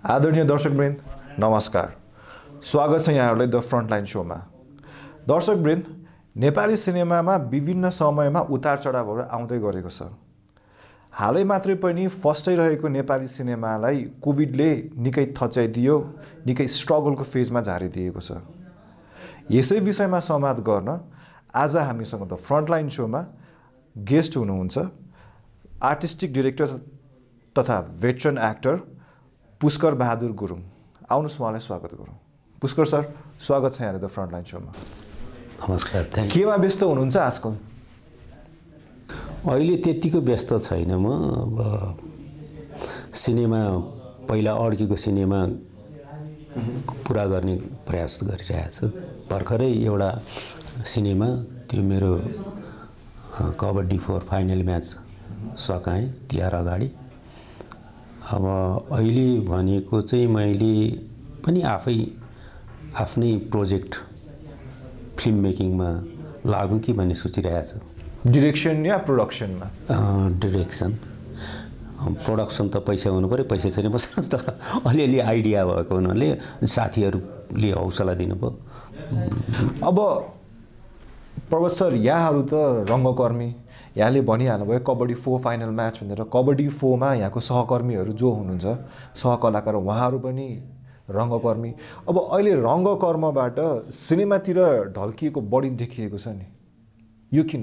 आदरणीय दर्शकवृन्द नमस्कार। स्वागत छ यहाँहरूलाई द फ्रन्टलाइन शोमा। दर्शकवृन्द, नेपाली सिनेमामा विभिन्न समयमा उतार चढावहरू आउँदै गरेको छ। हालै मात्रै पनि फस्टाइरहेको नेपाली सिनेमालाई कोभिडले निकै थच्याइदियो, निकै स्ट्रगलको फेजमा झारिदिएको छ। यसै विषयमा संवाद गर्न आज हामीसँग द फ्रन्टलाइन शोमा गेस्ट हुनुहुन्छ आर्टिस्टिक डिरेक्टर तथा भेटरन एक्टर पुष्कर बहादुर गुरुङ। आउनुहोस् उहाँलाई स्वागत गरौँ। पुष्कर सर, स्वागत छ यहाँ द फ्रन्टलाइन शोमा। नमस्कार। केमा व्यस्त हुनुहुन्छ आजकल? अहिले त्यतिको व्यस्त छैन म। अब सिनेमा पहिला अड्केको सिनेमा पुरा गर्ने प्रयास गरिरहेको छु। भर्खरै एउटा सिनेमा त्यो मेरो कबड्डी 4 फाइनल म्याच सकाएँ तिहार अगाडि। अब अहिले भनेको चाहिँ मैले पनि आफ्नै प्रोजेक्ट फिल्म मेकिङमा लागौँ कि भन्ने सोचिरहेको छु। डिरेक्सन या प्रोडक्सनमा? डिरेक्सन। प्रोडक्सन त पैसा हुनु पऱ्यो, पैसा छैन बस्छ। तर अलिअलि आइडिया भएको हुनाले साथीहरूले हौसला दिनुभयो। अब पर्वत सर, यहाँहरू त रङ्गकर्मी, यहाँले भनिहाल्नुभयो कबड्डी 4 फाइनल म्याच भनेर। कबड्डी 4 मा यहाँको सहकर्मीहरू जो हुनुहुन्छ, सहकलाकार, उहाँहरू पनि रङ्गकर्मी। अब अहिले रङ्गकर्मबाट सिनेमातिर ढल्किएको बढी देखिएको छ नि, यो किन?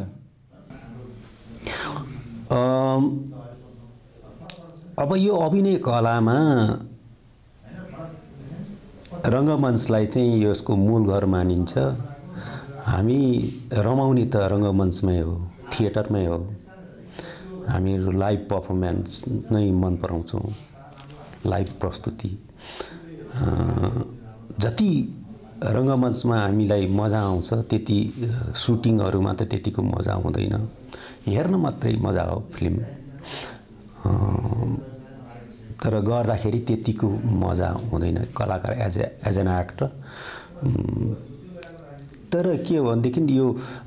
अब यो अभिनय कलामा रङ्गमञ्चलाई चाहिँ यसको मूल घर मानिन्छ। हामी रमाउने त रङ्गमञ्चमै हो, थिएटरमै हो। हामीहरू लाइभ पर्फर्मेन्स नै मन पराउँछौँ, लाइभ प्रस्तुति। जति रङ्गमञ्चमा हामीलाई मजा आउँछ त्यति सुटिङहरूमा त त्यतिको मजा आउँदैन। हेर्न मात्रै मजा हो फिल्म, तर गर्दाखेरि त्यतिको मजा हुँदैन कलाकार एज एन एक्टर। तर के हो भनेदेखि यो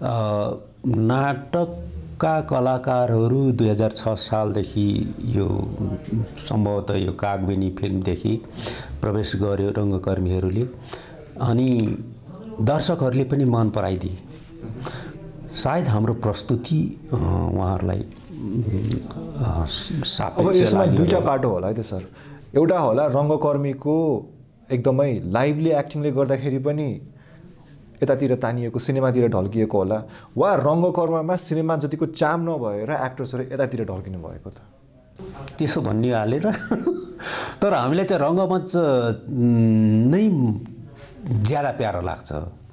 नाटकका कलाकारहरू 2006 सालदेखि यो सम्भवतः यो कागबेनी फिल्मदेखि प्रवेश गर्यो रङ्गकर्मीहरूले, अनि दर्शकहरूले पनि मन पराइदिए। सायद हाम्रो प्रस्तुति उहाँहरूलाई अब यसमा दुईटा बाटो होला है त सर। एउटा होला रङ्गकर्मीको एकदमै लाइभली एक्टिङले गर्दाखेरि पनि यतातिर तानिएको, सिनेमातिर ढल्किएको होला, वा रङ्गकर्ममा सिनेमा जतिको चाम नभएर एक्टर्सहरू यतातिर ढल्किनु भएको त? त्यसो भनिहालेर तर हामीलाई चाहिँ रङ्गमञ्च नै ज्यादा प्यारो लाग्छ।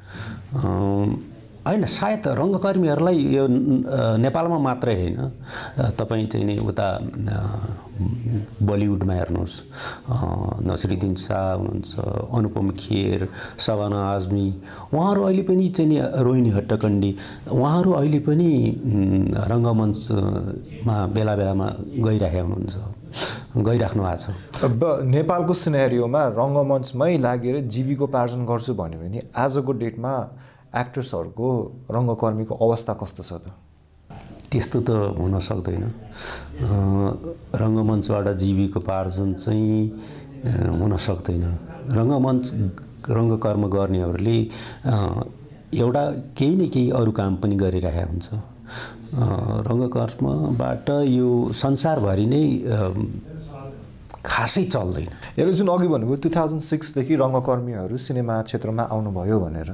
होइन, सायद रङ्गकर्मीहरूलाई यो नेपालमा मात्रै होइन, तपाईँ चाहिँ नि उता बलिउडमा हेर्नुहोस्, नसिरुद्दिन शाह हुनुहुन्छ, अनुपम खेर, शबाना आजमी, उहाँहरू अहिले पनि चाहिँ नि रोहिणी हट्टकण्डी, उहाँहरू अहिले पनि रङ्गमञ्चमा बेला बेलामा गइराख्नु भएको छ। अब नेपालको सिनेरियोमा रङ्गमञ्चमै लागेर जीविकोपार्जन गर्छु भन्यो भने आजको डेटमा एक्टर्सहरूको, रङ्गकर्मीको अवस्था कस्तो छ त? त्यस्तो त हुन सक्दैन। रङ्गमञ्चबाट जीविकोपार्जन चाहिँ हुन सक्दैन। रङ्गकर्म गर्नेहरूले एउटा केही न केही अरू काम पनि गरिरहेको हुन्छ। रङ्गकर्मबाट यो संसारभरि नै खासै चल्दैन। यसले जुन अघि भन्नुभयो 2006 देखि रङ्गकर्मीहरू सिनेमा क्षेत्रमा आउनुभयो भनेर,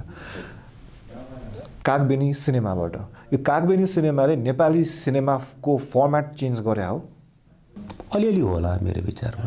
कागबेनी सिनेमाबाट, यो कागबेनी सिनेमाले नेपाली सिनेमाको फर्मेट चेन्ज गरे हो? अलिअलि होला मेरो विचारमा।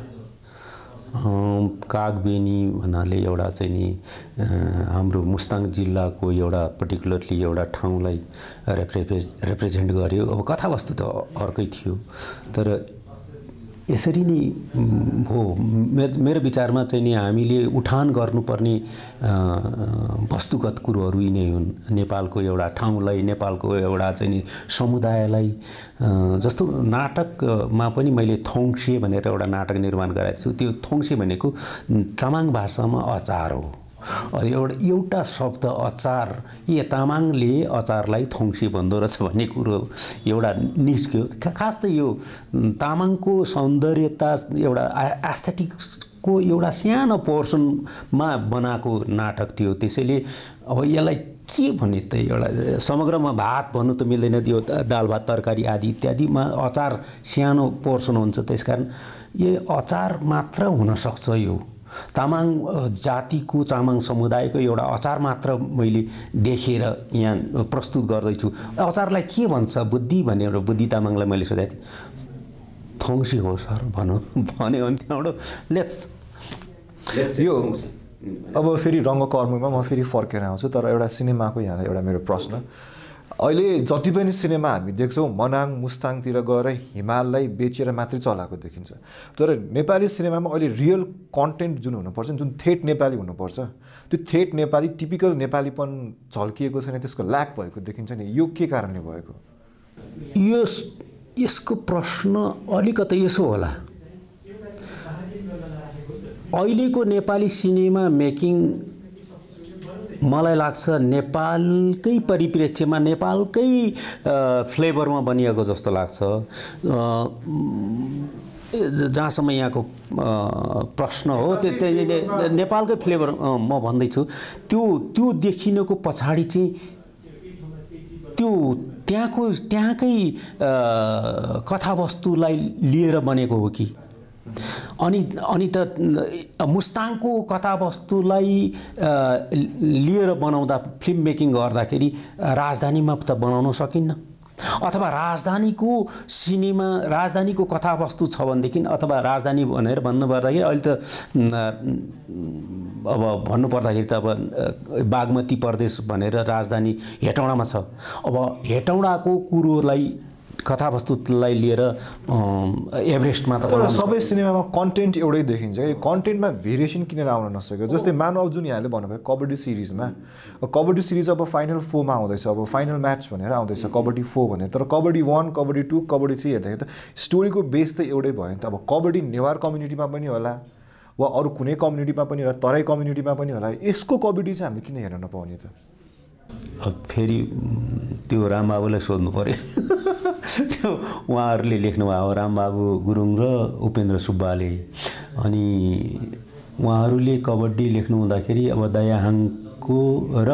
कागबेनी भन्नाले एउटा चाहिँ नि हाम्रो मुस्ताङ जिल्लाको एउटा पर्टिकुलरली एउटा ठाउँलाई रिप्रेजेन्ट गर्यो। अब कथावस्तु त अर्कै थियो, तर यसरी नै हो मेरो विचारमा चाहिँ नि हामीले उठान गर्नुपर्ने वस्तुगत कुरोहरू यिनै हुन्। नेपालको एउटा ठाउँलाई, नेपालको एउटा चाहिँ नि समुदायलाई, जस्तो नाटकमा पनि मैले थोङ्से भनेर एउटा नाटक निर्माण गराएको छु। त्यो थोङ्से भनेको तामाङ भाषामा अचार हो। एउटा शब्द अचार, ए तामाङले अचारलाई थोङ्से भन्दो रहेछ भन्ने कुरो एउटा निस्क्यो। खास त यो तामाङको सौन्दर्यता, एउटा एस्थेटिक को एउटा सानो पोर्सनमा बनाएको नाटक थियो। त्यसैले अब यसलाई के भन्ने त एउटा समग्रमा भात भन्नु त मिल्दैन, त्यो दाल भात तरकारी आदि इत्यादिमा अचार सानो पोर्सन हुन्छ। त्यसकारण यो अचार मात्र हुनसक्छ। यो तामाङ जातिको तामाङ समुदायको एउटा अचार मात्र मैले देखेर यहाँ प्रस्तुत गर्दैछु। अचारलाई के भन्छ बुद्धि भन्ने एउटा बुद्धि तामाङलाई मैले सोधेको थिएँ, थोङ्सी हो सर भन्यो भने त्यहाँबाट लेट्स यो अब फेरि रङ्गकर्मीमा म फेरि फर्केर आउँछु। तर एउटा सिनेमाको यहाँलाई एउटा मेरो प्रश्न, अहिले जति पनि सिनेमा हामी देख्छौँ मनाङ मुस्ताङतिर गएर हिमाललाई बेचेर मात्रै चलाएको देखिन्छ। तर नेपाली सिनेमामा अहिले रियल कन्टेन्ट जुन हुनुपर्छ, जुन ठेट नेपाली हुनुपर्छ, त्यो ठेट नेपाली टिपिकल नेपालीपन झल्किएको छैन, त्यसको ल्याक भएको देखिन्छ नि। यो के कारणले भएको? यसको प्रश्न अलिकति यसो होला, अहिलेको नेपाली सिनेमा मेकिङ मलाई लाग्छ नेपालकै परिप्रेक्ष्यमा नेपालकै फ्लेभरमा बनिएको जस्तो लाग्छ। जहाँसम्म यहाँको प्रश्न हो त्यो नेपालकै फ्लेभर म भन्दैछु। त्यो देखिनको पछाडि चाहिँ त्यो त्यहाँकै कथावस्तुलाई लिएर बनेको हो कि अनि त मुस्ताङको कथावस्तुलाई लिएर बनाउँदा फिल्म मेकिङ गर्दाखेरि राजधानीमा त बनाउन सकिन्न, अथवा राजधानीको कथावस्तु छ भनेदेखि, अथवा राजधानी भनेर भन्नुपर्दाखेरि अहिले त अब भन्नुपर्दाखेरि त अब बागमती प्रदेश भनेर राजधानी हेटौँडामा छ। अब हेटौँडाको कुरोलाई कथावस्तुलाई लिएर एभरेस्टमा त सबै सिनेमामा कन्टेन्ट एउटै देखिन्छ कि कन्टेन्टमा भेरिएसन किन आउन नसक्यो? जस्तै मानव अब जुन यहाँले भन्नुभयो कबड्डी सिरिजमा, कबड्डी सिरिज अब फाइनल 4 मा आउँदैछ, अब फाइनल म्याच भनेर आउँदैछ कबड्डी 4 भनेर। तर कबड्डी 1, कबड्डी 2, कबड्डी 3 हेर्दाखेरि त स्टोरीको बेस त एउटै भयो नि त। अब कबड्डी नेवार कम्युनिटीमा पनि होला वा अरू कुनै कम्युनिटीमा पनि होला, तराई कम्युनिटीमा पनि होला, यसको कबड्डी चाहिँ हामीले किन हेर्न नपाउने त? फेरि त्यो रामबाबुलाई सोध्नु पर्यो। त्यो उहाँहरूले लेख्नुभयो, रामबाबु गुरुङ र उपेन्द्र सुब्बाले। अनि उहाँहरूले कबड्डी लेख्नु हुँदाखेरि अब दयाहाङको र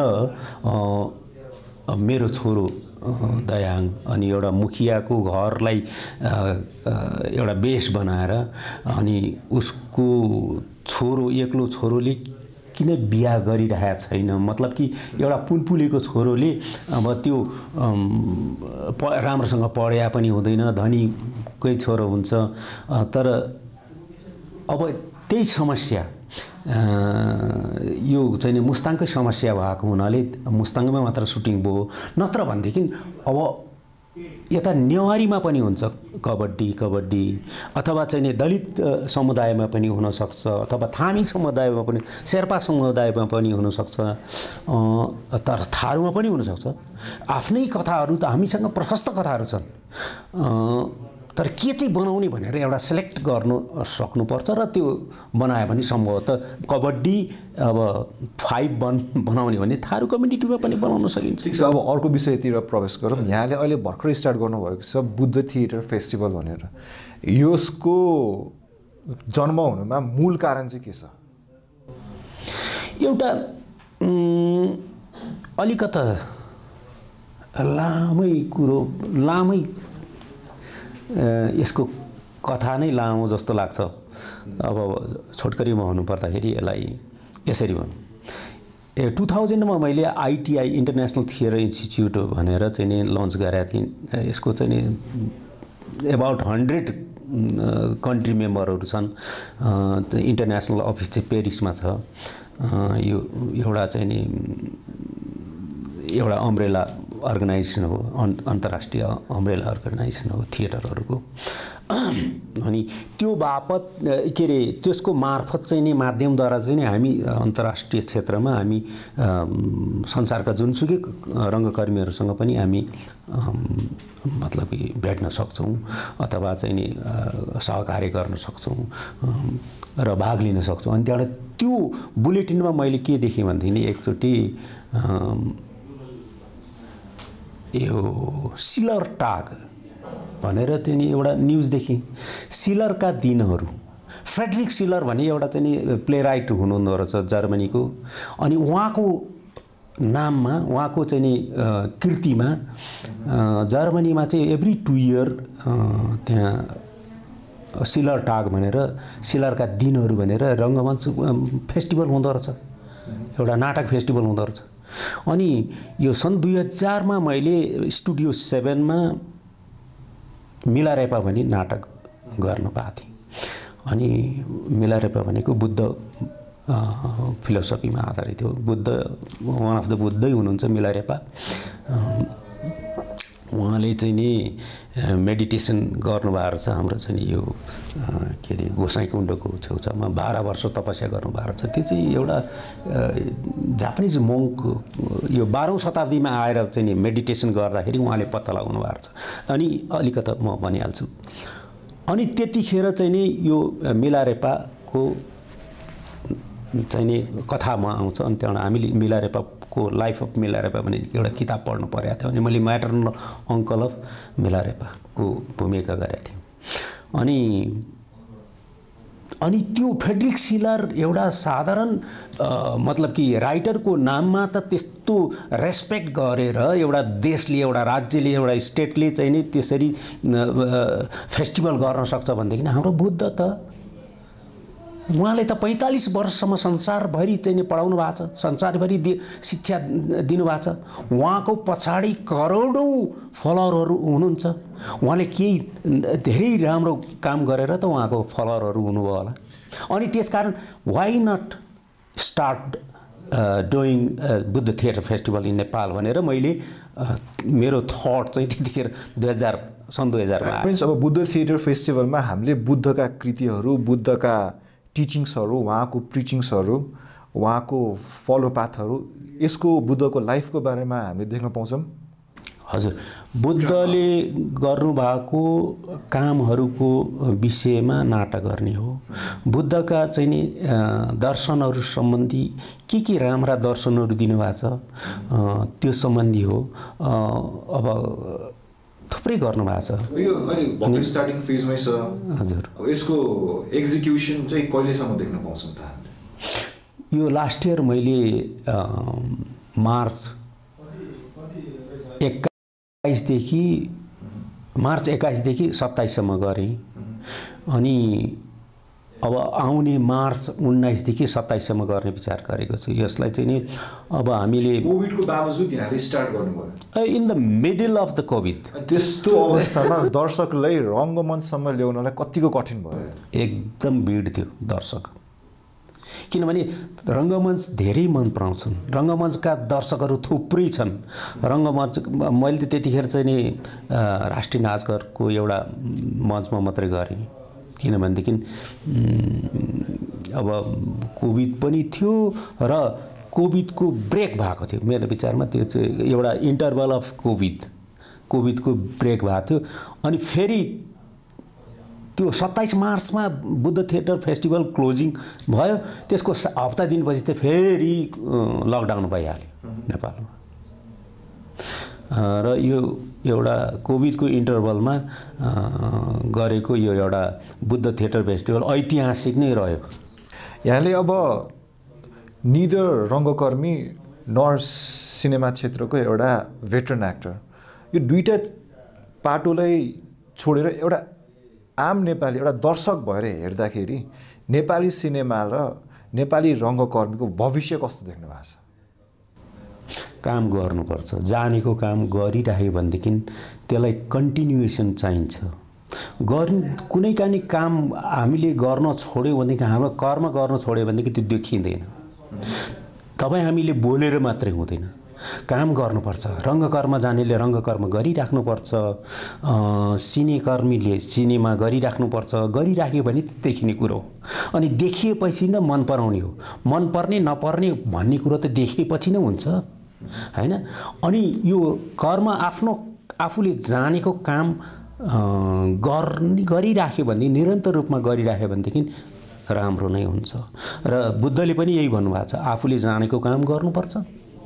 मेरो छोरो दयाहाङ अनि एउटा मुखियाको घरलाई एउटा बेस बनाएर अनि उसको छोरो एक्लो छोरोले किन बिहा गरिरहेको छैन, मतलब कि एउटा पुलपुलेको छोरोले अब त्यो राम्रोसँग पढ्या पनि हुँदैन, धनीकै छोरो हुन्छ। तर अब त्यही समस्या यो चाहिँ मुस्ताङकै समस्या भएको हुनाले मुस्ताङमै मात्र सुटिङ भयो। नत्र भनेदेखि अब यता नेवारीमा पनि हुन्छ कबड्डी, अथवा चाहिँ दलित समुदायमा पनि हुनसक्छ, अथवा थामी समुदायमा पनि, शेर्पा समुदायमा पनि हुनसक्छ, तर थारूमा पनि हुनसक्छ। आफ्नै कथाहरू त हामीसँग प्रशस्त कथाहरू छन्, तर के चाहिँ बनाउने भनेर एउटा सेलेक्ट गर्नु सक्नुपर्छ र त्यो बनायो भने सम्भवतः कबड्डी अब 5 बनाउने भने थारू कम्युनिटीमा पनि बनाउन सकिन्छ। ठिक छ, अब अर्को विषयतिर प्रवेश गरौँ। यहाँले अहिले भर्खरै स्टार्ट गर्नुभएको छ बुद्ध थिएटर फेस्टिभल भनेर। यसको जन्म हुनुमा मूल कारण चाहिँ के छ? एउटा अलिकता लामै यसको कथा नै लामो जस्तो लाग्छ। अब छोटकरीमा भन्नुपर्दाखेरि यसलाई यसरी भनौँ, 2000मा मैले ITI इन्टरनेसनल थिएटर इन्स्टिच्युट भनेर चाहिँ नि लन्च गरेका थिएँ। यसको चाहिँ नि अबाउट 100 कन्ट्री मेम्बरहरू छन्। इन्टरनेसनल अफिस चाहिँ पेरिसमा छ। यो एउटा चाहिँ नि एउटा अम्ब्रेला अर्गनाइजेसन हो, अन्तर्राष्ट्रिय अम्ब्रेला अर्गनाइजेसन हो थिएटरहरूको। अनि त्यो बापत के अरे त्यसको मार्फत चाहिँ नि माध्यमद्वारा चाहिँ नि हामी अन्तर्राष्ट्रिय क्षेत्रमा हामी संसारका जुनसुकै रङ्गकर्मीहरूसँग पनि हामी मतलब कि भेट्न सक्छौँ अथवा चाहिँ नि सहकार्य गर्न सक्छौँ र भाग लिन सक्छौँ। अनि त्यहाँबाट त्यो बुलेटिनमा मैले के देखेँ भनेदेखि एकचोटि यो सिलर टाग भनेर त्यहाँ एउटा न्युज देखेँ। सिलरका दिनहरू फ्रेडरिक सिलर भन्ने एउटा चाहिँ नि प्लेराइट हुनुहुँदो रहेछ जर्मनीको। अनि उहाँको नाममा उहाँको चाहिँ नि कृतिमा जर्मनीमा चाहिँ एभ्री 2 इयर त्यहाँ सिलर टाग भनेर सिलरका दिनहरू भनेर रङ्गमञ्च फेस्टिभल हुँदो रहेछ, एउटा नाटक फेस्टिभल हुँदो रहेछ। अनि यो सन् 2000 मा मैले स्टुडियो 7 मा मिलारेपा भन्ने नाटक गर्न पाएको थिएँ। अनि मिलारेपा भनेको बुद्ध फिलोसफीमा आधारित हो। बुद्ध वान अफ द बुद्धै हुनुहुन्छ मिलारेपा। उहाँले चाहिँ नि मेडिटेसन गर्नुभएको रहेछ हाम्रो चाहिँ नि यो के अरे गोसाइँकुण्डको छेउछाउमा 12 वर्ष तपस्या गर्नुभएको रहेछ। त्यो चाहिँ एउटा जापानिज मोङ्क यो 12औं शताब्दीमा आएर चाहिँ नि मेडिटेसन गर्दाखेरि उहाँले पत्ता लगाउनु भएको रहेछ। अनि अलिकति म भनिहाल्छु। अनि त्यतिखेर चाहिँ नि यो मिलारेपाको चाहिँ नि कथामा आउँछ। अनि त्यहाँबाट हामीले मिलारेपाको लाइफ अफ मिलारेपा भन्ने एउटा किताब पढ्नु परेको थियो। अनि मैले म्याटर्नल अङ्कल अफ मिलारेपाको भूमिका गरेको थिएँ। अनि त्यो फ्रेडरिक सिलर एउटा साधारण मतलब कि राइटरको नाममा त त्यस्तो रेस्पेक्ट गरेर एउटा देशले एउटा राज्यले एउटा स्टेटले चाहिँ नि त्यसरी फेस्टिभल गर्न सक्छ भनेदेखि हाम्रो बुद्ध त उहाँले त 45 वर्षसम्म संसारभरि चाहिँ नि पढाउनु भएको छ, संसारभरि शिक्षा दिनुभएको छ। उहाँको पछाडि करोडौँ फलोअरहरू हुनुहुन्छ। उहाँले केही धेरै राम्रो काम गरेर त उहाँको फलोअरहरू हुनुभयो होला। अनि त्यसकारण why not start doing Buddha theatre festival in Nepal भनेर मैले मेरो थट चाहिँ त्यतिखेर सन् 2000 मा आयो। अब बुद्ध थिएटर फेस्टिभलमा हामीले बुद्धका कृतिहरू, बुद्धका टिचिङ्सहरू, उहाँको प्रिचिङ्सहरू, उहाँको फलोपाथहरू, यसको बुद्धको लाइफको बारेमा हामीले देख्न पाउँछौँ। हजुर, बुद्धले गर्नुभएको कामहरूको विषयमा नाटक गर्ने हो। बुद्धका चाहिँ नि दर्शनहरू सम्बन्धी के राम्रा दर्शनहरू दिनुभएको छ त्यो सम्बन्धी हो। अब थुप्रै गर्नु भएको छ। यो अहिले भर्खर स्टार्टिङ फेजमै छ। हजुर, अब यसको एक्जिक्युसन चाहिँ कहिलेसम्म देख्न पाउँछौँ त हामीले? यो लास्ट इयर मैले मार्च 21 देखि 27 सम्म गरेँ। अनि अब आउने मार्च 19 देखि 27 सम्म गर्ने विचार गरेको छु। यसलाई चाहिँ नि अब हामीले कोभिडको बावजुद यहाँले स्टार्ट गर्नुभयो in the middle of the covid. त्यस्तो अवस्थामा दर्शकलाई रङ्गमञ्चसम्म ल्याउनलाई कतिको कठिन भयो? एकदम भिड थियो दर्शक, किनभने रङ्गमञ्च धेरै मन पराउँछन्। रङ्गमञ्चका दर्शकहरू थुप्रै छन्। रङ्गमञ्च मैले त त्यतिखेर चाहिँ नि राष्ट्रिय नाचघरको एउटा मञ्चमा मात्रै गरेँ, किनभनेदेखि अब कोभिड पनि थियो र कोभिडको ब्रेक भएको थियो। मेरो विचारमा त्यो चाहिँ एउटा इन्टरभल अफ कोभिडको ब्रेक भएको थियो। अनि फेरि त्यो 27 मार्चमा बुद्ध थिएटर फेस्टिभल क्लोजिङ भयो। त्यसको हप्ता दिनपछि त फेरि लकडाउन भइहाल्यो नेपालमा। र यो एउटा कोभिडको इन्टरभलमा गरेको यो एउटा बुद्ध थिएटर फेस्टिभल ऐतिहासिक नै रह्यो। यहाँले अब निदर रङ्गकर्मी नर सिनेमा क्षेत्रको एउटा भेटरन एक्टर, यो दुईटा पाटोलाई छोडेर एउटा आम नेपाली एउटा दर्शक भएर हेर्दाखेरि नेपाली सिनेमा र नेपाली रङ्गकर्मीको भविष्य कस्तो देख्नु भएको छ? काम गर्नुपर्छ, जानेको काम गरिराख्यो भनेदेखि त्यसलाई कन्टिन्युएसन चाहिन्छ। कुनै कानी काम हामीले गर्न छोड्यो भनेदेखि हाम्रो कर्म गर्न छोड्यो भनेदेखि त्यो देखिँदैन। तपाईँ हामीले बोलेर मात्रै हुँदैन, काम गर्नुपर्छ। रङ्गकर्म जानेले रङ्गकर्म गरिराख्नुपर्छ, सिनेकर्मीले सिनेमा गरिराख्नुपर्छ। गरिराख्यो भने देखिने कुरो हो। अनि देखिएपछि नै मन पराउने हो। मन पर्ने नपर्ने भन्ने कुरो त देखेपछि नै हुन्छ हैन। अनि यो कर्म आफूले जानेको काम गरिराख्यो भने, निरन्तर रूपमा गरिराख्यो भनेदेखि राम्रो नै हुन्छ। र बुद्धले पनि यही भन्नुभएको छ, आफूले जानेको काम गर्नुपर्छ,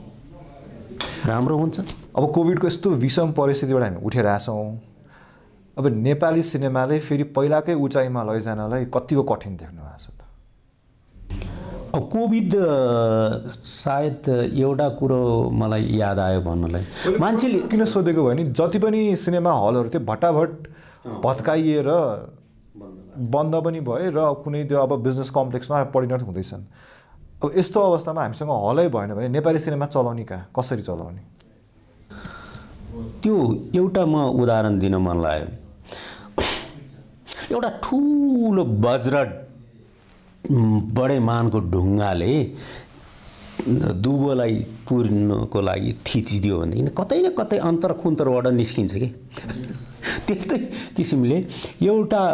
राम्रो हुन्छ। अब कोभिडको यस्तो विषम परिस्थितिबाट हामी उठेर आछौँ। अब नेपाली सिनेमाले फेरि पहिलाकै उचाइमा लैजानलाई कतिको कठिन देख्नु भएको छ त? अब कोभिड सायद एउटा कुरो मलाई याद आयो भन्नलाई, मान्छेले किन सोधेको भयो नि, जति पनि सिनेमा हलहरू थियो भट्टाभट भत्काइएर बन्द पनि भए र कुनै त्यो अब बिजनेस कम्प्लेक्समा परिणत हुँदैछन्। अब यस्तो अवस्थामा हामीसँग हलै भएन भने नेपाली सिनेमा चलाउने कहाँ, कसरी चलाउने? त्यो एउटा म उदाहरण दिन मन लाग्यो। एउटा ठुलो वज्र बडे मानको ढुङ्गाले दुबोलाई पुर्नको लागि थिचिदियो भनेदेखि कतै न कतै अन्तर खुन्तरबाट निस्किन्छ कि त्यस्तै किसिमले एउटा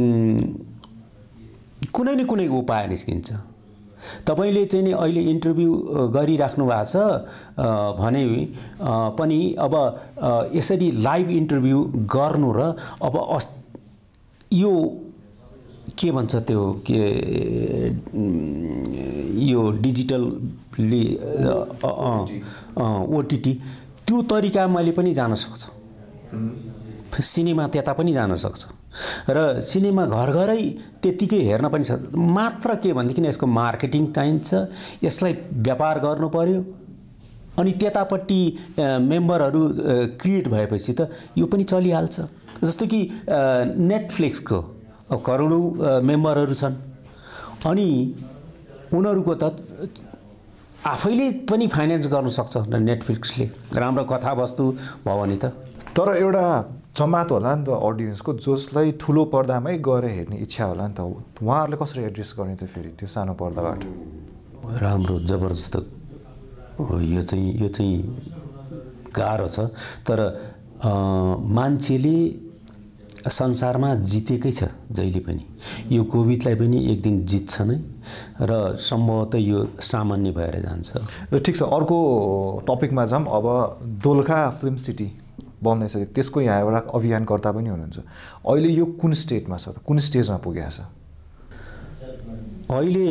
कुनै न कुनै उपाय निस्किन्छ। तपाईले चाहिँ नि अहिले इन्टरभ्यू गरिराख्नु भएको छ भने पनि अब यसरी लाइभ इन्टरभ्यू गर्नु र अब यो के भन्छ त्यो के यो डिजिटली ओटिटी त्यो तरिका मैले पनि जान सक्छ, सिनेमा त्यता पनि जान सक्छ र सिनेमा घर घरै त्यतिकै हेर्न पनि सक्छ। मात्र के भनेदेखि यसको मार्केटिङ चाहिन्छ, यसलाई व्यापार गर्नु पर्यो अनि त्यतापट्टि मेम्बरहरू क्रिएट भएपछि त यो पनि चलिहाल्छ। जस्तो कि नेटफ्लिक्सको अब करोडौँ मेम्बरहरू छन् अनि उनीहरूको त आफैले पनि फाइनेन्स गर्न सक्छ नेटफ्लिक्सले, राम्रो कथावस्तु भयो भने त। तर एउटा जमात होला नि त अडियन्सको जसलाई ठुलो पर्दामै गएर हेर्ने इच्छा होला नि त, उहाँहरूले कसरी एड्रेस गर्ने त फेरि त्यो सानो पर्दाबाट? राम्रो जबरजस्त यो चाहिँ गाह्रो छ। तर मान्छेले संसारमा जितेकै छ जहिले पनि, यो कोभिडलाई पनि एक दिन जित्छ नै र सम्भवतः यो सामान्य भएर जान्छ। र ठिक छ, अर्को टपिकमा जाऊँ। अब दोलखा फिल्म सिटी बन्दैछ, त्यसको यहाँ एउटा अभियानकर्ता पनि हुनुहुन्छ। अहिले यो कुन स्टेटमा छ त, कुन स्टेजमा पुगेको छ? अहिले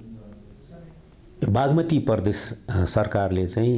बागमती प्रदेश सरकारले चाहिँ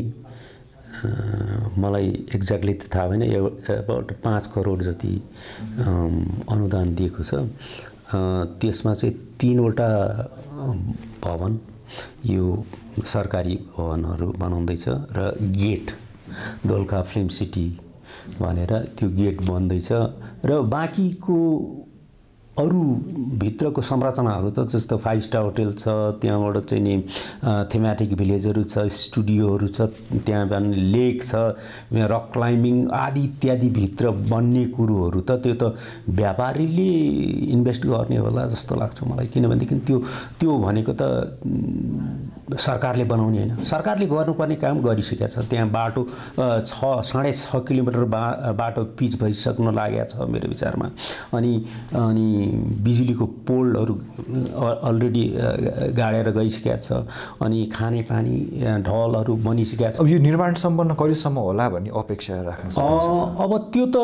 मलाई एक्ज्याक्टली त थाहा भएन, अबाउट 5 करोड जति अनुदान दिएको छ। त्यसमा चाहिँ 3वटा भवन यो सरकारी भवनहरू बनाउँदैछ र गेट दोलखा फिल्म सिटी भनेर त्यो गेट बन्दैछ र बाँकीको अरू भित्रको संरचनाहरू त जस्तो 5 स्टार होटल छ, त्यहाँबाट चाहिँ नि थेमेटिक भिलेजहरू छ, स्टुडियोहरू छ, त्यहाँ लेक छ, रक क्लाइम्बिङ आदि इत्यादि भित्र बन्ने कुरोहरू त त्यो त व्यापारीले इन्भेस्ट गर्ने होला जस्तो लाग्छ मलाई। किनभनेदेखि त्यो भनेको त सरकारले बनाउने होइन, सरकारले गर्नुपर्ने काम गरिसकेको छ। त्यहाँ बाटो 6.5 किलोमिटर बाटो पिच भइसक्न लागेको छ मेरो विचारमा। अनि बिजुलीको पोलहरू अलरेडी गाडेर गइसकेको छ अनि खाने पानी ढलहरू बनिसकेको छ। अब यो निर्माण सम्पन्न कहिलेसम्म होला भन्ने अपेक्षा राख्न सक्नुहुन्छ? अब त्यो त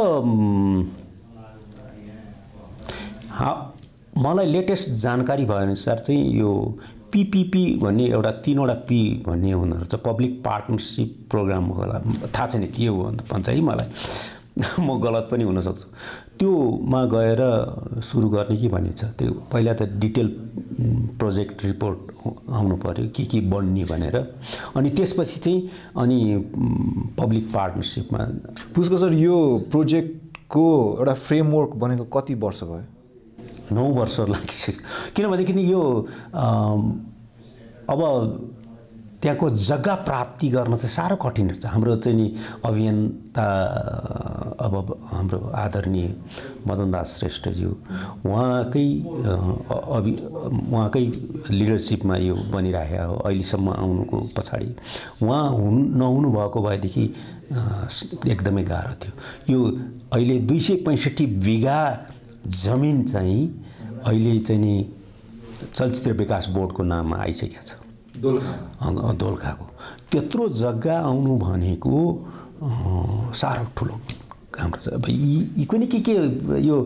मलाई लेटेस्ट जानकारी भएअनुसार चाहिँ यो पीपीपी भन्ने एउटा 3वटा पी भन्ने हुँदो रहेछ, पब्लिक पार्टनरसिप प्रोग्राम होला, थाहा छैन के हो भन्छ है मलाई, म गलत पनि हुन सक्छु। त्योमा गएर सुरु गर्ने कि भन्ने छ। त्यो पहिला त डिटेल प्रोजेक्ट रिपोर्ट आउनु पर्यो के बन्ने भनेर, अनि त्यसपछि चाहिँ अनि पब्लिक पार्टनरसिपमा। पुष्कर सर, यो प्रोजेक्टको एउटा फ्रेमवर्क बनेको कति वर्ष भयो? 9 वर्ष लागिसक्यो। किनभनेदेखि यो अब त्यहाँको जग्गा प्राप्ति गर्न चाहिँ साह्रो कठिन छ। हाम्रो चाहिँ नि अभियन्ता अब हाम्रो आदरणीय मदनदास श्रेष्ठज्यू उहाँकै लिडरसिपमा यो बनिरहेको हो। अहिलेसम्म आउनुको पछाडि उहाँ नहुनु भएको भएदेखि एकदमै गाह्रो थियो। यो अहिले 265 बिघा जमिन चाहिँ अहिले चाहिँ नि चलचित्र विकास बोर्डको नाममा आइसकेको छ, दोलखाको। त्यत्रो जग्गा आउनु भनेको साह्रो ठुलो काम रहेछ। अब यी पनि के यो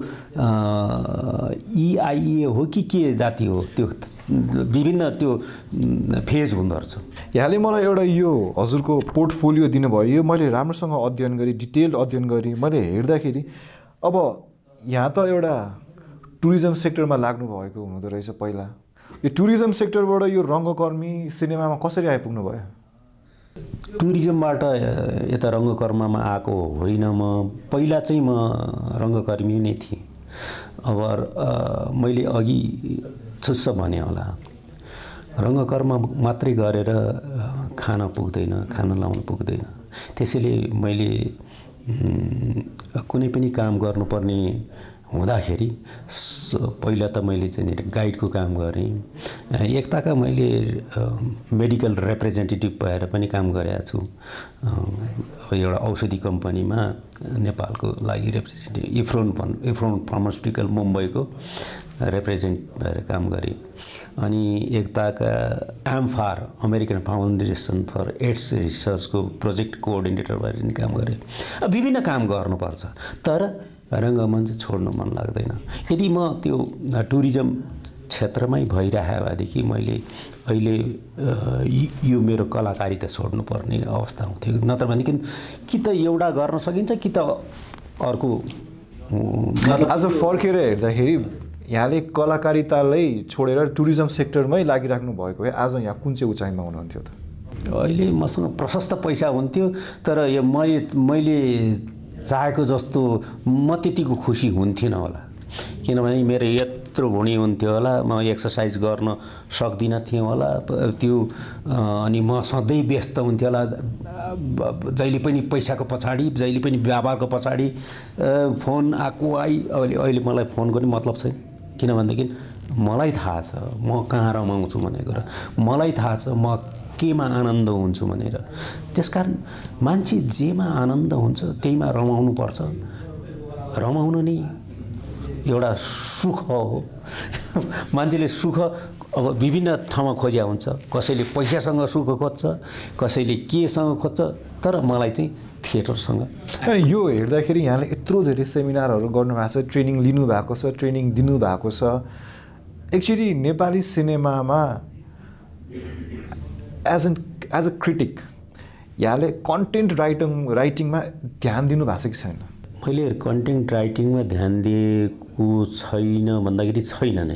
EIA हो के जाति हो, त्यो विभिन्न त्यो फेज हुँदो रहेछ। यहाँले मलाई एउटा यो हजुरको पोर्टफोलियो दिनुभयो, यो मैले राम्रोसँग अध्ययन गरेँ, डिटेल अध्ययन गरेँ। मैले हेर्दाखेरि अब यहाँ त एउटा टुरिज्म सेक्टरमा लाग्नु भएको हुँदो रहेछ पहिला। यो टुरिज्म सेक्टरबाट यो रङ्गकर्मी सिनेमामा कसरी आइपुग्नु भयो? टुरिज्मबाट यता रङ्गकर्ममा आएको होइन, म पहिला चाहिँ म रङ्गकर्मी नै थिएँ। अब मैले अघि छुस्स भने होला, रङ्गकर्म मात्रै गरेर खान पुग्दैन, खाना लाउन पुग्दैन। त्यसैले मैले कुनै पनि काम गर्नुपर्ने हुँदाखेरि पहिला त मैले चाहिँ गाइडको काम गरेँ। एकताका मैले मेडिकल रिप्रेजेन्टेटिभ भएर पनि काम गरेको छु। एउटा औषधि कम्पनीमा नेपालको लागि रिप्रेजेन्टेटिभ इफ्रोन फार्मास्युटिकल मुम्बईको रिप्रेजेन्ट भएर काम गरेँ। अनि एकताका amfAR American foundation for AIDS रिसर्चको प्रोजेक्ट कोअर्डिनेटर भएर पनि काम गरेँ। विभिन्न काम गर्नुपर्छ, तर रङ्गमञ्च छोड्नु मन लाग्दैन। यदि म त्यो टुरिज्म क्षेत्रमै भइरहेको भएदेखि मैले अहिले यो मेरो कलाकारिता छोड्नुपर्ने अवस्था हुन्थ्यो। नत्र भनेदेखि कि त एउटा गर्न सकिन्छ कि त अर्को। आज फर्केर हेर्दाखेरि यहाँले कलाकारितालाई छोडेर टुरिज्म सेक्टरमै लागिराख्नु भएको है, आज यहाँ कुन चाहिँ उचाइमा हुनुहुन्थ्यो त? अहिले मसँग प्रशस्त पैसा हुन्थ्यो, तर यो मैले चाहेको जस्तो म त्यतिको खुसी हुन्थिनँ होला। किनभने मेरो यत्रो भुँडी हुन्थ्यो होला, म एक्सर्साइज गर्न सक्दिनँ थिएँ होला त्यो। अनि म सधैँ व्यस्त हुन्थ्यो होला, जहिले पनि पैसाको पछाडि, जहिले पनि व्यापारको पछाडि। फोन आएको अहिले मलाई फोन गर्ने मतलब छैन। किनभनेदेखि मलाई थाहा छ म कहाँ रमाउँछु भनेको र मलाई थाहा छ म केमा आनन्द हुन्छु भनेर। त्यसकारण मान्छे जेमा आनन्द हुन्छ त्यहीमा रमाउनुपर्छ। रमाउन नै एउटा सुख हो। मान्छेले सुख अब विभिन्न ठाउँमा खोज्या हुन्छ। कसैले पैसासँग सुख खोज्छ, कसैले केसँग खोज्छ, तर मलाई चाहिँ थिएटरसँग। अनि यो हेर्दाखेरि यहाँले यत्रो धेरै सेमिनारहरू गर्नुभएको छ, ट्रेनिङ लिनुभएको छ, ट्रेनिङ दिनुभएको छ। एक्चुअली नेपाली सिनेमामा एज अ क्रिटिक यहाँले कन्टेन्ट राइटिङमा ध्यान दिनुभएको छ कि छैन? मैले कन्टेन्ट राइटिङमा ध्यान दिएको छैन भन्दाखेरि छैन नै।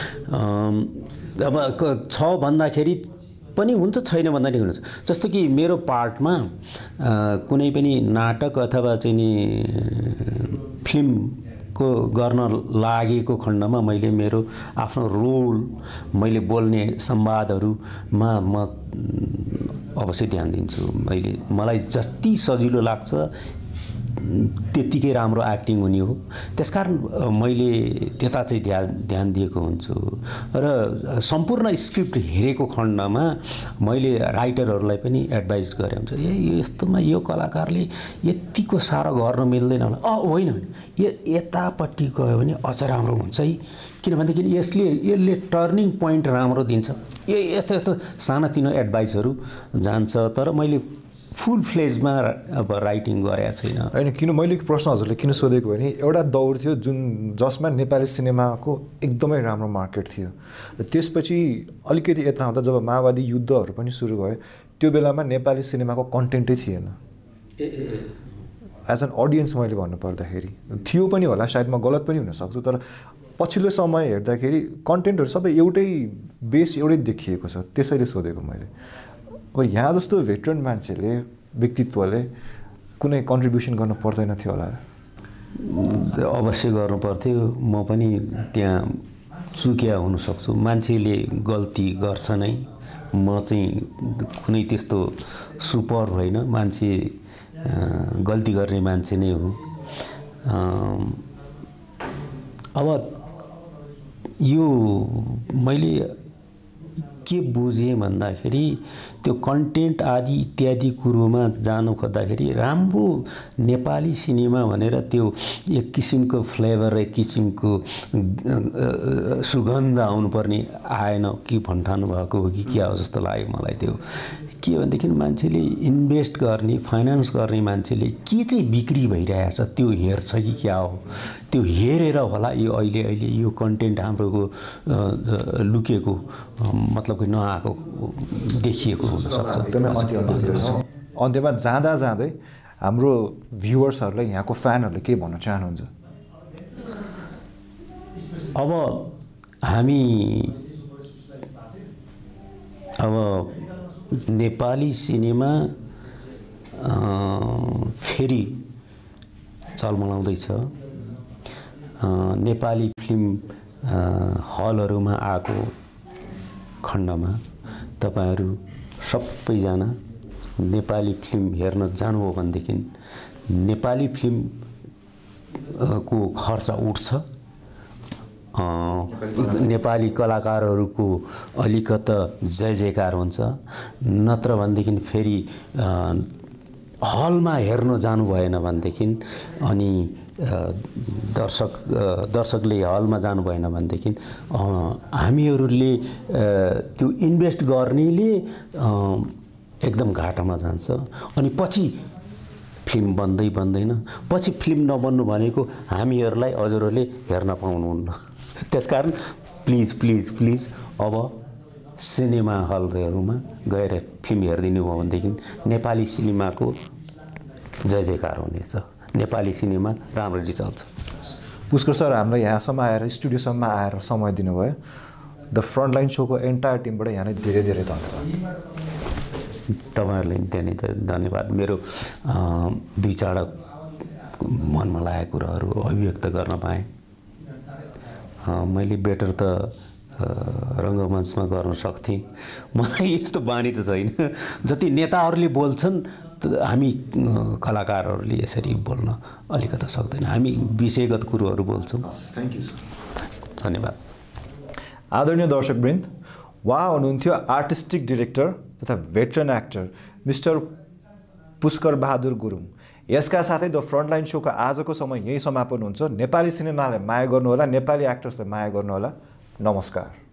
अब छ भन्दाखेरि पनि हुन्छ, छैन भन्दाखेरि हुन्छ। जस्तो कि मेरो पार्टमा कुनै पनि नाटक अथवा चाहिँ नि फिल्मको गर्न लागेको खण्डमा मैले मेरो आफ्नो रोल, मैले बोल्ने संवादहरूमा म अवश्य ध्यान दिन्छु। मलाई जति सजिलो लाग्छ त्यतिकै राम्रो एक्टिङ हुने हो। त्यसकारण मैले त्यता चाहिँ ध्यान दिएको हुन्छु। र सम्पूर्ण स्क्रिप्ट हेरेको खण्डमा मैले राइटरहरूलाई पनि एडभाइस गरे हुन्छ, यस्तोमा यो कलाकारले यतिको साह्रो गर्न मिल्दैन होला, होइन यतापट्टि गयो भने अझ राम्रो हुन्छ है। किनभनेदेखि यसले टर्निङ पोइन्ट राम्रो दिन्छ। यस्तो सानातिनो एडभाइसहरू जान्छ, तर मैले फुल फ्लेजमा अब राइटिङ गरेको छैन। होइन, किन मैले प्रश्न हजुरले किन सोधेको भने एउटा दौर थियो जसमा नेपाली सिनेमाको एकदमै राम्रो मार्केट थियो। त्यसपछि अलिकति यता आउँदा जब माओवादी युद्धहरू पनि सुरु भयो, त्यो बेलामा नेपाली सिनेमाको कन्टेन्टै थिएन। एज एन अडियन्स मैले भन्नुपर्दाखेरि थियो पनि होला, सायद म गलत पनि हुनसक्छु, तर पछिल्लो समय हेर्दाखेरि कन्टेन्टहरू सबै एउटै बेस एउटै देखिएको छ। त्यसैले सोधेको मैले। अब यहाँ जस्तो भेटरन मान्छेले, व्यक्तित्वले कुनै कन्ट्रिब्युसन गर्नु पर्दैन थियो होला? अवश्य गर्नु पर्थ्यो। म पनि त्यहाँ चुकिया हुनसक्छु। मान्छेले गल्ती गर्छ नै। म चाहिँ कुनै त्यस्तो सुपर होइन, मान्छे गल्ती गर्ने मान्छे नै हो। अब यो मैले के बुझेँ भन्दाखेरि त्यो कन्टेन्ट आदि इत्यादि कुरोमा जानु खोज्दाखेरि राम्रो नेपाली सिनेमा भनेर त्यो एक किसिमको फ्लेभर, एक किसिमको सुगन्ध आउनुपर्ने आएन कि भन्ठानु भएको हो कि क्या हो जस्तो लाग्यो मलाई। त्यो के भनेदेखि मान्छेले इन्भेस्ट गर्ने, फाइनेन्स गर्ने मान्छेले के चाहिँ बिक्री भइरहेछ त्यो हेर्छ कि क्या हो, त्यो हेरेर होला यो अहिले यो कन्टेन्ट हाम्रोको लुकेको मतलब कि नआएको देखिएको हुनसक्छ। अन्त्यमा जाँदै हाम्रो भ्युवर्सहरूलाई, यहाँको फ्यानहरूले के भन्न चाहनुहुन्छ? अब हामी नेपाली सिनेमा फेरि चलमलाउँदैछ। नेपाली फिल्म हलहरूमा आएको खण्डमा तपाईहरू सबैजना नेपाली फिल्म हेर्न जानुभयो भनेदेखि नेपाली फिल्म को खर्च उठ्छ। नेपाली कलाकारहरूको अलिकता जय जयकार हुन्छ। नत्र भनेदेखि फेरि हलमा हेर्न जानु भएन भनेदेखि अनि दर्शकले हलमा जानु भएन भनेदेखि हामीहरूले त्यो इन्भेस्ट गर्नेले एकदम घाटामा जान्छ। अनि पछि फिल्म बन्दैन। पछि फिल्म नबन्नु भनेको हामीहरूलाई हजुरहरूले हेर्न पाउनुहुन्न। त्यसकारण प्लिज अब सिनेमा हलहरूमा गएर फिल्म हेरिदिनु भयो भनेदेखि नेपाली सिनेमाको जय जयकार हुनेछ। नेपाली सिनेमा राम्ररी चल्छ। पुष्कर सर हामीलाई यहाँसम्म आएर स्टुडियोसम्म आएर समय दिनुभयो। द फ्रन्टलाइन सोको एन्टायर टिमबाट यहाँलाई धेरै धेरै धन्यवाद। तपाईहरुले धेरै धन्यवाद। मेरो दुई चारवटा मनमा लागेको कुराहरू अभिव्यक्त गर्न पाएँ। मैले बेटर त रङ्गमञ्चमा गर्न सक्थेँ। मलाई यस्तो बानी त छैन। जति नेताहरूले बोल्छन् हामी कलाकारहरूले यसरी बोल्न अलिकता सक्दैन। हामी विषयगत कुरोहरू बोल्छौँ। Thank you sir. धन्यवाद। आदरणीय दर्शकवृन्द, उहाँ हुनुहुन्थ्यो आर्टिस्टिक डिरेक्टर तथा veteran actor mister Pushkar Bahadur Gurung. यसका साथै द फ्रन्टलाइन सोको आजको समय यही समापन हुन्छ। नेपाली सिनेमालाई माया गर्नुहोला, नेपाली एक्टर्सलाई माया गर्नुहोला। नमस्कार।